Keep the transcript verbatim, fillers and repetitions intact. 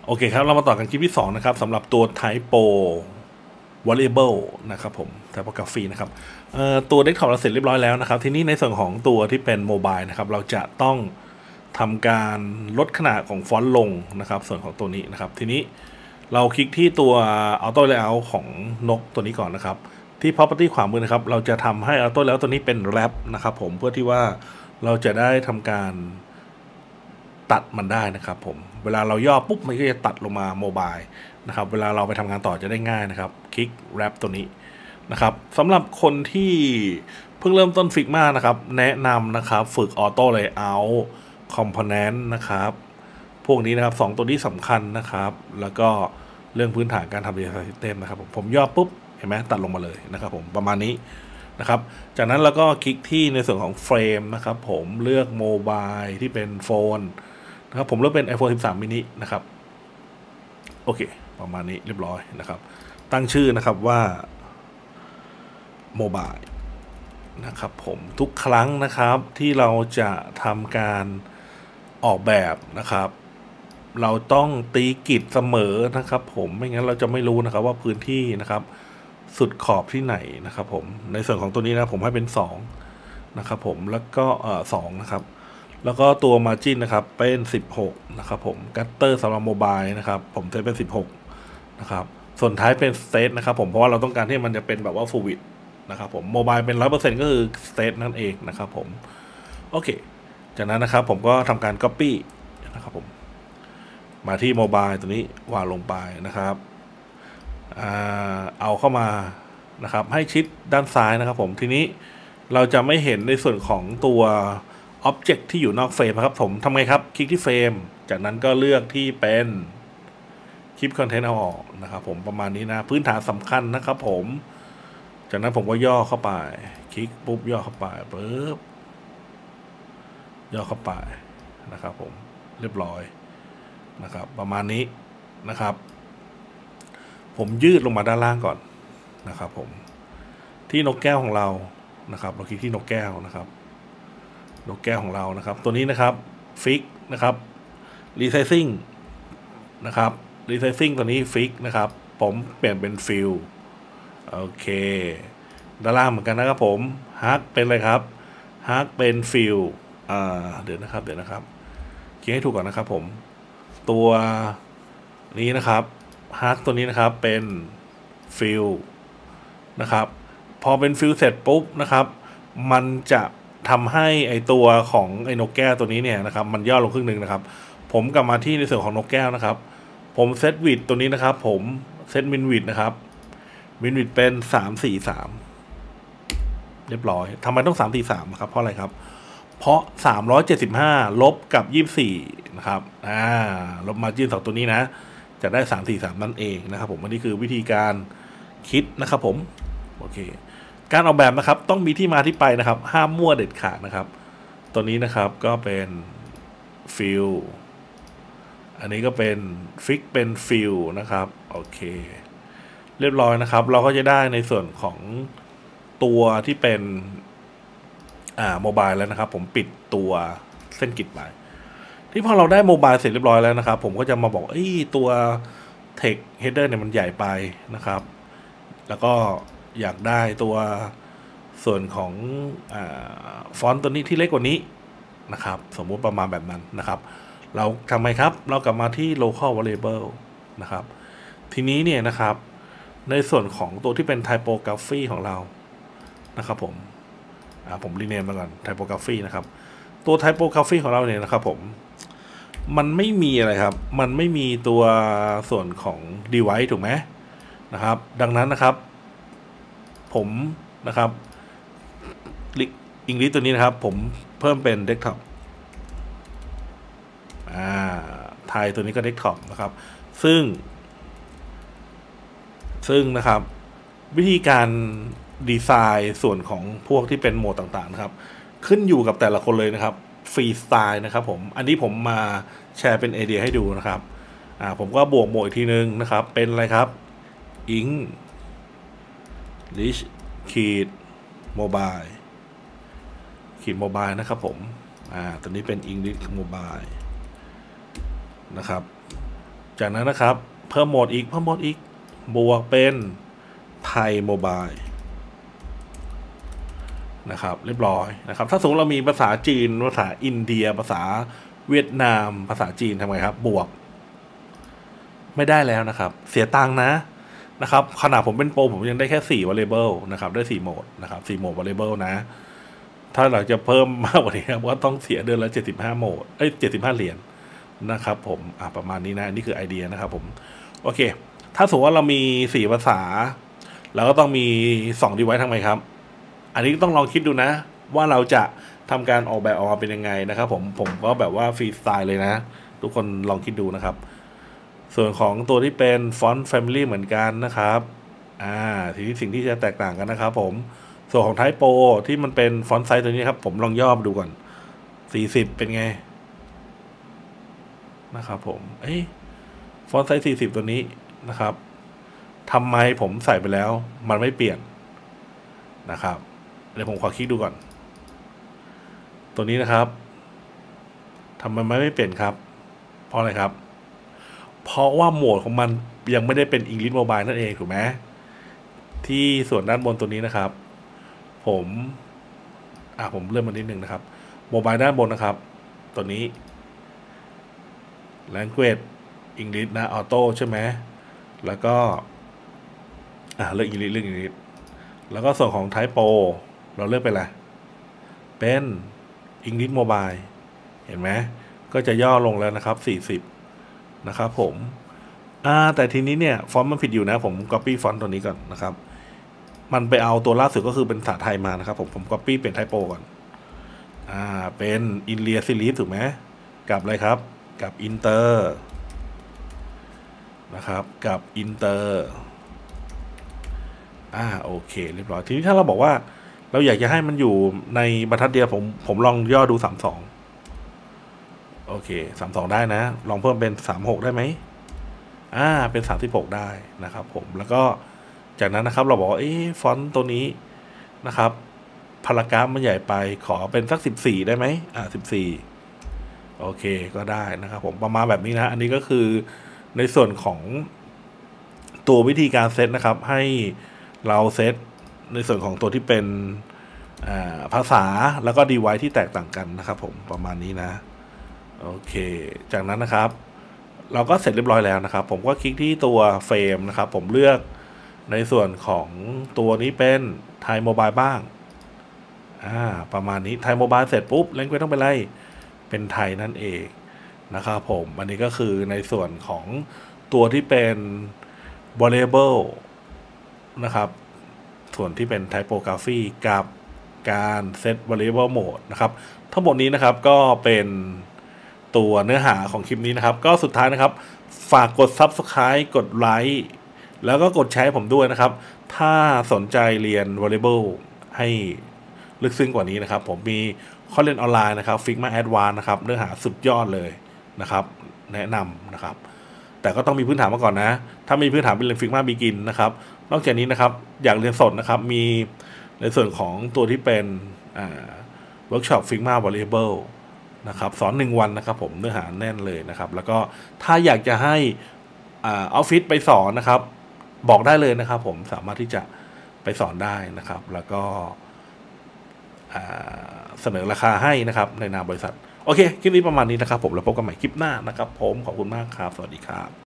โอเคครับเรามาต่อกันคลิปที่สองนะครับสำหรับตัว Typo Variable นะครับผม Typography นะครับตัว Desktop เราเสร็จเรียบร้อยแล้วนะครับทีนี้ในส่วนของตัวที่เป็นโมบายนะครับเราจะต้องทำการลดขนาดของฟอนต์ลงนะครับส่วนของตัวนี้นะครับทีนี้เราคลิกที่ตัว Auto Layout ของนกตัวนี้ก่อนนะครับที่ Property ขวามือนะครับเราจะทำให้ Auto Layout ตัวนี้เป็น Wrap นะครับผมเพื่อที่ว่าเราจะได้ทำการตัดมันได้นะครับผมเวลาเราย่อปุ๊บมันก็จะตัดลงมาโมบายนะครับเวลาเราไปทำงานต่อจะได้ง่ายนะครับคลิก Wrap ตัวนี้นะครับสำหรับคนที่เพิ่งเริ่มต้นฟิกมานะครับแนะนำนะครับฝึก Auto Layout Component นะครับพวกนี้นะครับสองตัวนี้สำคัญนะครับแล้วก็เรื่องพื้นฐานการทำ Design System นะครับผมผมย่อปุ๊บเห็นไหมตัดลงมาเลยนะครับผมประมาณนี้นะครับจากนั้นเราก็คลิกที่ในส่วนของเฟรมนะครับผมเลือกโมบายที่เป็นโฟนนะครับผมเลือกเป็น iPhone สิบสาม mini นะครับโอเคประมาณนี้เรียบร้อยนะครับตั้งชื่อนะครับว่าโมบายนะครับผมทุกครั้งนะครับที่เราจะทำการออกแบบนะครับเราต้องตีกิจเสมอนะครับผมไม่งั้นเราจะไม่รู้นะครับว่าพื้นที่นะครับสุดขอบที่ไหนนะครับผมในส่วนของตัวนี้นะผมให้เป็นสองนะครับผมแล้วก็เอ่อสองนะครับแล้วก็ตัว Margin นะครับเป็นสิบหกนะครับผม Gutter สำหรับโมบายนะครับผมเซตเป็นสิบหกนะครับส่วนท้ายเป็นเซตนะครับผมเพราะว่าเราต้องการที่มันจะเป็นแบบว่า Full Width นะครับผมโมบายเป็น ร้อยเปอร์เซ็นต์ ก็คือเซตนั่นเองนะครับผมโอเคจากนั้นนะครับผมก็ทำการ Copy นะครับผมมาที่โมบายตัวนี้วางลงไปนะครับเอาเข้ามานะครับให้ชิดด้านซ้ายนะครับผมทีนี้เราจะไม่เห็นในส่วนของตัวObject ที่อยู่นอกเฟรมครับผมทำไงครับคลิกที่เฟรมจากนั้นก็เลือกที่เป็นคลิปคอนเทนต์เอาออกนะครับผมประมาณนี้นะพื้นฐานสำคัญนะครับผมจากนั้นผมก็ย่อเข้าไปคลิกปุ๊บย่อเข้าไปปุ๊บย่อเข้าไปนะครับผมเรียบร้อยนะครับประมาณนี้นะครับผมยืดลงมาด้านล่างก่อนนะครับผมที่นกแก้วของเรานะครับเราคลิกที่นกแก้วนะครับนกแก้วของเรานะครับตัวนี้นะครับฟิกนะครับรีไซซิ่งนะครับรีไซซิ่งตัวนี้ฟิกนะครับผมเปลี่ยนเป็นฟิลโอเคด้านล่างเหมือนกันนะครับผมฮักเป็นอะไรครับฮักเป็นฟิลอ่าเดี๋ยวนะครับเดี๋ยวนะครับเขียนให้ถูกก่อนนะครับผมตัวนี้นะครับฮักตัวนี้นะครับเป็นฟิลนะครับพอเป็นฟิลเสร็จปุ๊บนะครับมันจะทำให้ไอตัวของไอนกแก้วตัวนี้เนี่ยนะครับมันย่อลงครึ่งหนึ่งนะครับผมกลับมาที่ในส่วนของนกแก้วนะครับผมเซตวิดตัวนี้นะครับผมเซตมินวิดนะครับมินวิดเป็นสามสี่สามเรียบร้อยทำไมต้องสามสี่สามครับเพราะอะไรครับเพราะสามร้อยเจ็ดสิบห้าลบกับยี่สิบสี่นะครับอ่าลบมาจิ้นสองตัวนี้นะจะได้สามสี่สามนั่นเองนะครับผมอันนี้คือวิธีการคิดนะครับผมโอเคการออกแบบนะครับต้องมีที่มาที่ไปนะครับห้ามมั่วเด็ดขาดนะครับตัวนี้นะครับก็เป็นฟิลอันนี้ก็เป็นฟิกเป็นฟิลนะครับโอเคเรียบร้อยนะครับเราก็จะได้ในส่วนของตัวที่เป็นอ่าโมบายแล้วนะครับผมปิดตัวเส้นกิจไปที่พอเราได้โมบายเสร็จเรียบร้อยแล้วนะครับผมก็จะมาบอกไอ้ตัว text header เนี่ยมันใหญ่ไปนะครับแล้วก็อยากได้ตัวส่วนของอ่าฟอนต์ตัวนี้ที่เล็กกว่านี้นะครับสมมุติประมาณแบบนั้นนะครับเราทำไมครับเรากลับมาที่ local variable นะครับทีนี้เนี่ยนะครับในส่วนของตัวที่เป็น typography ของเรานะครับผมอ่าผมรีเนมมาก่อน typography นะครับตัว typography ของเราเนี่ยนะครับผมมันไม่มีอะไรครับมันไม่มีตัวส่วนของ device ถูกไหมนะครับดังนั้นนะครับผมนะครับอิงลิสตัวนี้นะครับผมเพิ่มเป็น desktop อ่าไทยตัวนี้ก็ desktop นะครับซึ่งซึ่งนะครับวิธีการดีไซน์ส่วนของพวกที่เป็นโหมดต่างๆนะครับขึ้นอยู่กับแต่ละคนเลยนะครับฟรีสไตล์นะครับผมอันนี้ผมมาแชร์เป็นไอเดียให้ดูนะครับอ่าผมก็บวกโหมดอีกทีนึงนะครับเป็นอะไรครับอิงลิชขีดโมบายขีดโมบายนะครับผมอ่าตัวนี้เป็นอิงลิชโมบายนะครับจากนั้นนะครับเพิ่มโหมดอีกเพิ่มโหมดอีกบวกเป็นไทยโมบายนะครับเรียบร้อยนะครับถ้าสมมติเรามีภาษาจีนภาษาอินเดียภาษาเวียดนามภาษาจีนทำไงครับบวกไม่ได้แล้วนะครับเสียตังค์นะนะครับขนาดผมเป็นโปรผมยังได้แค่สี่ variable นะครับได้สี่โหมดนะครับสี่โหมด variable นะถ้าเราจะเพิ่มมากกว่านี้ครับก็ต้องเสียเดือนละเจ็ดสิบห้าโหมดเอ้ยเจ็ดสิบห้าเหรียญนะครับผมอ่ะประมาณนี้นะนี่คือไอเดียนะครับผมโอเคถ้าสมมติว่าเรามีสี่ภาษาเราก็ต้องมีสอง device ทำไมครับอันนี้ต้องลองคิดดูนะว่าเราจะทำการออกแบบออกมาเป็นยังไงนะครับผมผมก็แบบว่าฟรีสไตล์เลยนะทุกคนลองคิดดูนะครับส่วนของตัวที่เป็นฟอนต์ Family เหมือนกันนะครับอ่าทีนี้สิ่งที่จะแตกต่างกันนะครับผมส่วนของ Type Pro ที่มันเป็นฟอนต์ไซส์ตัวนี้ครับผมลองย่อมาดูก่อนสี่สิบเป็นไงนะครับผมเอ้ยฟอนต์ไซส์สี่สิบตัวนี้นะครับทำไมผมใส่ไปแล้วมันไม่เปลี่ยนนะครับเดี๋ยวผมขอคลิกดูก่อนตัวนี้นะครับทำไมไม่เปลี่ยนครับเพราะอะไรครับเพราะว่าโหมดของมันยังไม่ได้เป็น English Mobile นั่นเองถูกไหมที่ส่วนด้านบนตัวนี้นะครับผมอ่ะผมเริ่มมานิดนึงนะครับโมบายด้านบนนะครับตัวนี้ Language English นะ Auto ใช่ไหมแล้วก็อ่ะเลือก English เลือก English แล้วก็ส่วนของ Type Pro เราเลือกไปละเป็น English Mobile เห็นไหมก็จะย่อลงแล้วนะครับสี่สิบนะครับผมอ่าแต่ทีนี้เนี่ยฟอนต์มันผิดอยู่นะผม copy ฟอนต์ตัวนี้ก่อนนะครับมันไปเอาตัวล่าสุดก็คือเป็นภาษาไทยมานะครับผมผม copy เปลี่ยน Type Pro ก่อนอ่าเป็น India Series ถูกไหมกับอะไรครับกับ Inter นะครับกับ Inter อ่าโอเคเรียบร้อยทีนี้ถ้าเราบอกว่าเราอยากจะให้มันอยู่ในบรรทัดเดียวผมผมลองย่อดูสามสิบสองโอเคสามสิบสองได้นะลองเพิ่มเป็นสามสิบหกได้ไหมอ่าเป็นสามสิบหกได้นะครับผมแล้วก็จากนั้นนะครับเราบอกว่าเอ๊ะฟอนต์ตัวนี้นะครับพารากราฟมันใหญ่ไปขอเป็นสักสิบสี่ได้ไหมอ่าสิบสี่โอเคก็ได้นะครับผมประมาณแบบนี้นะอันนี้ก็คือในส่วนของตัววิธีการเซตนะครับให้เราเซตในส่วนของตัวที่เป็นภาษาแล้วก็ device ที่แตกต่างกันนะครับผมประมาณนี้นะโอเคจากนั้นนะครับเราก็เสร็จเรียบร้อยแล้วนะครับผมก็คลิกที่ตัวเฟรมนะครับผมเลือกในส่วนของตัวนี้เป็นไทยโมบายบ้างอ่าประมาณนี้ไทยโมบายเสร็จปุ๊บเล่นก็ต้องเป็นไรเป็นไทยนั่นเองนะครับผมอันนี้ก็คือในส่วนของตัวที่เป็น variable นะครับส่วนที่เป็น typography กับการ set variable mode นะครับทั้งหมดนี้นะครับก็เป็นตัวเนื้อหาของคลิปนี้นะครับก็สุดท้ายนะครับฝากกด Subscribe กดไลค์แล้วก็กดแชร์ผมด้วยนะครับถ้าสนใจเรียน variable ให้ลึกซึ้งกว่านี้นะครับผมมีข้อเรียนออนไลน์นะครับ Figma Advanced นะครับเนื้อหาสุดยอดเลยนะครับแนะนำนะครับแต่ก็ต้องมีพื้นฐานมาก่อนนะถ้ามีพื้นฐานเป็นเรียน Figma Begin นะครับนอกจากนี้นะครับอยากเรียนสดนะครับมีในส่วนของตัวที่เป็นอ่า Workshop Figma Variable นะครับสอนหนึ่งวันนะครับผมเนื้อหาแน่นเลยนะครับแล้วก็ถ้าอยากจะให้อ่าออฟฟิศไปสอนนะครับบอกได้เลยนะครับผมสามารถที่จะไปสอนได้นะครับแล้วก็เสนอราคาให้นะครับในนามบริษัทโอเคคลิปนี้ประมาณนี้นะครับผมแล้วพบกันใหม่คลิปหน้านะครับผมขอบคุณมากครับสวัสดีครับ